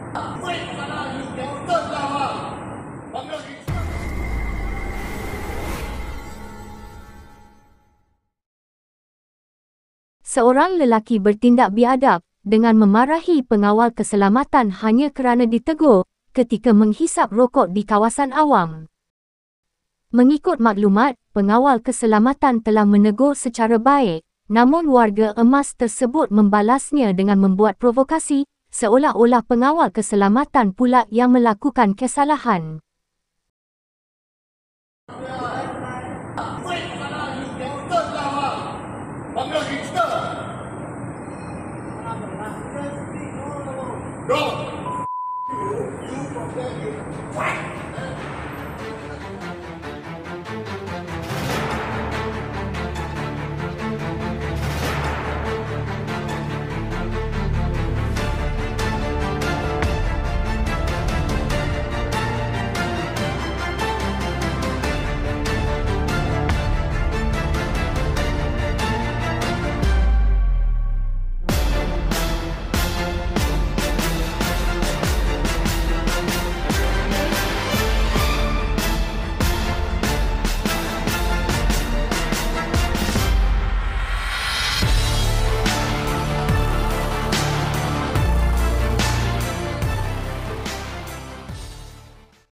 Seorang lelaki bertindak biadab dengan memarahi pengawal keselamatan hanya kerana ditegur ketika menghisap rokok di kawasan awam. Mengikut maklumat, pengawal keselamatan telah menegur secara baik, namun warga emas tersebut membalasnya dengan membuat provokasi, seolah-olah pengawal keselamatan pula yang melakukan kesalahan. Go!